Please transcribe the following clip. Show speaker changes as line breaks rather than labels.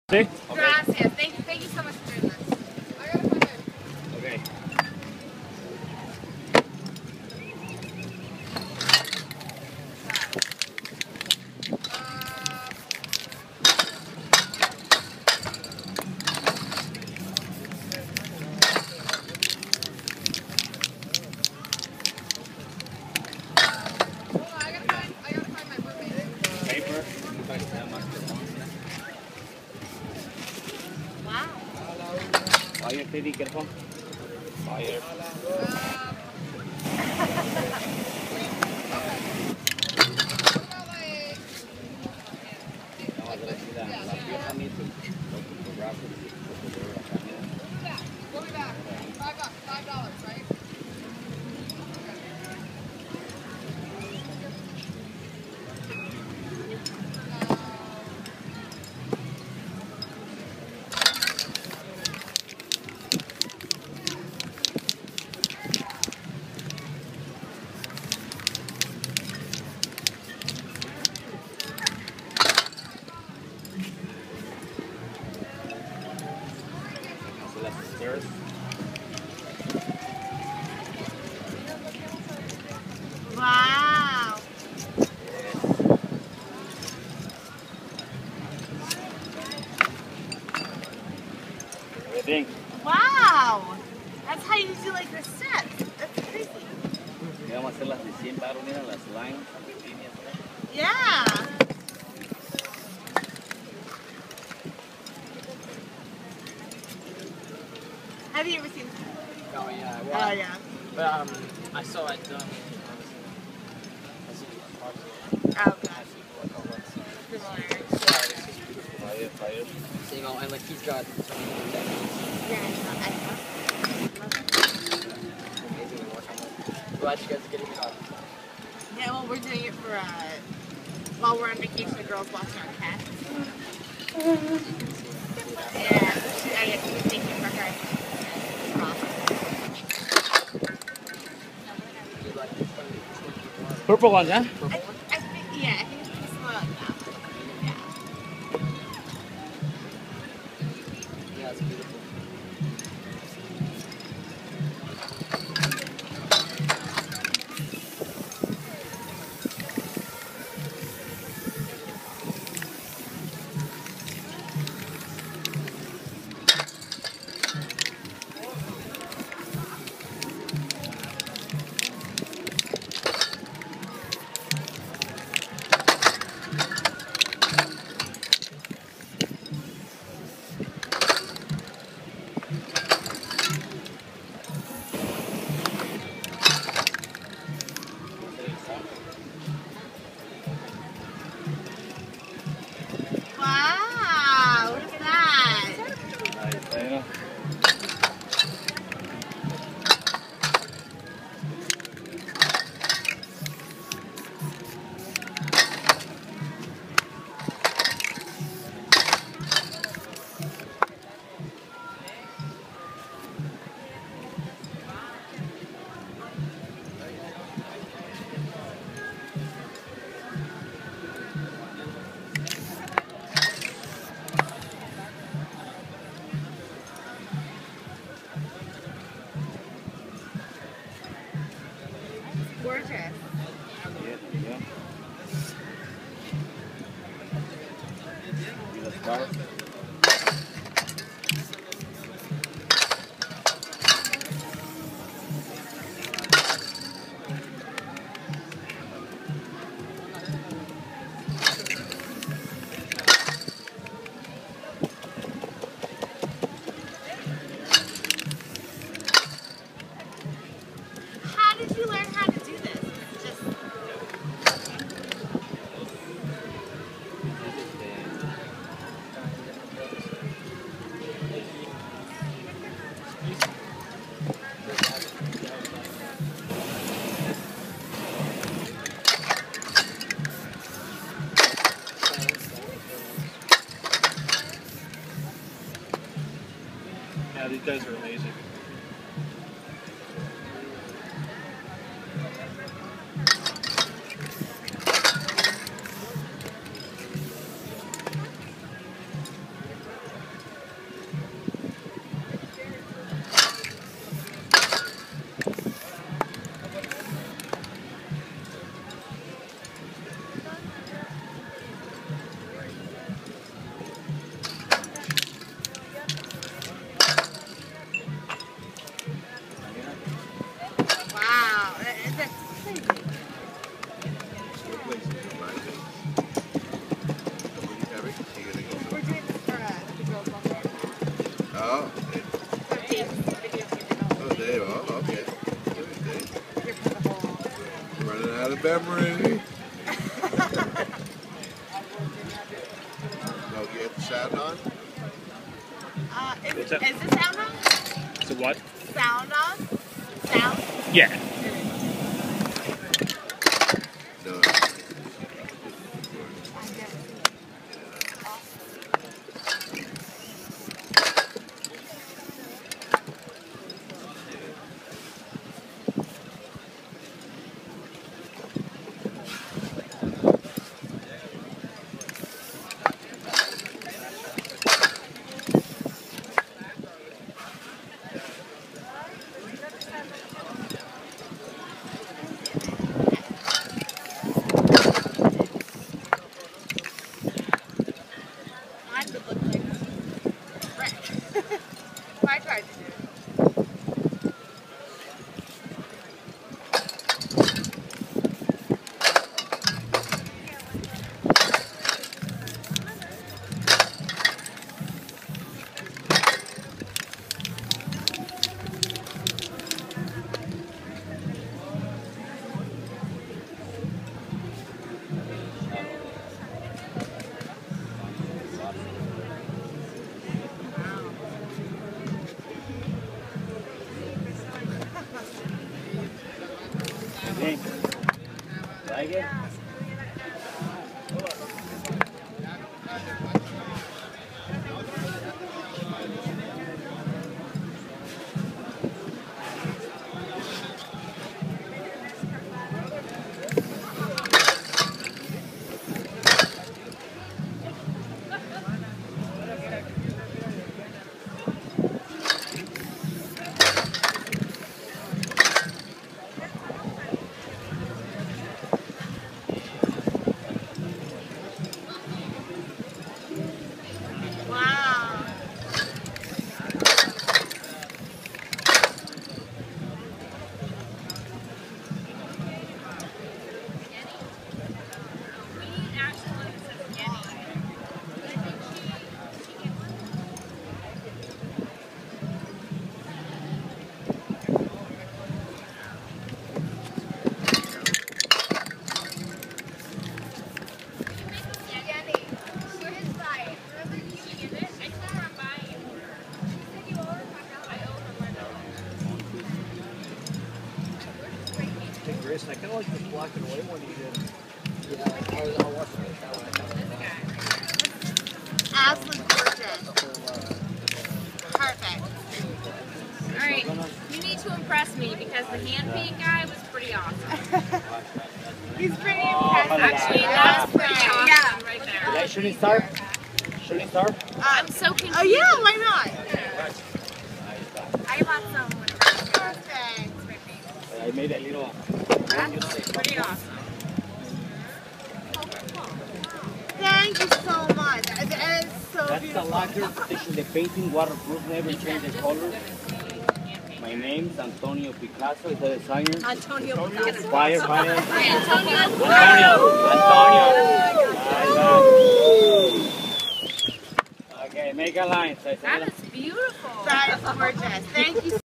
Sí?
Gracias. Thank you so much for doing this. I gotta find it.
Okay.
I gotta find my roommate.
Paper.
Wow.
Fire, Teddy, careful. Fire. La pieza ni tu fotográfico.
We'll be back. $5, right?
So that's the stairs.
Wow.
Everything.
Wow. That's how you do like the steps. That's crazy.
Y vamos a hacer las de 100 baros, mira las lines, las líneas.
Yeah. Have you ever seen?
Oh yeah,
Oh
well,
yeah.
but I saw it done.
Oh god. Similar.
Fire, fire.
So, you know, and like he's got so many techniques.
Yeah, I love
Amazing to watch on that. Glad you guys are getting it on.
Yeah, well, we're doing it for while we're on vacation. The girls watching our cats. Yeah, I get to be thinking for her. It's awesome.
Do you like this one?
Purple one, yeah?
I think, yeah, I think it's pretty similar like that. Yeah.
Yeah, it's beautiful.
Wow, look at that.
Nice,
Gorgeous.
Yeah. Y las stars.
How did you learn how to do this? Just
Yeah, these guys are amazing.
memory. No, you have the sound on?
Is
What's
this
that?
sound on?
So what?
Sound on? Sound?
Yeah.
No.
Mine would look like brick. If I tried to do it.
Hey, like it?
Wow.
Hey, Grayson, I kind of like the black and white one you did.
Yeah, I'll watch that one.
Absolutely gorgeous. Perfect.
Alright, you need to impress me because the hand paint guy was pretty awesome.
He's pretty impressive.
Actually, that's pretty awesome
Yeah.
right
Did
there.
I shooting star? Shooting star?
I'm so confused.
Oh yeah, why not?
I bought some.
Perfect.
I made a little.
That's pretty awesome.
Thank you so much. That is so
That's the
beautiful.
lacquer station, the painting, waterproof, never change the color. My name's Antonio Picasso, is the designer.
Antonio Picasso.
Fire.
Antonio
Antonio. Okay, make a line.
That is beautiful.
That is gorgeous. Thank you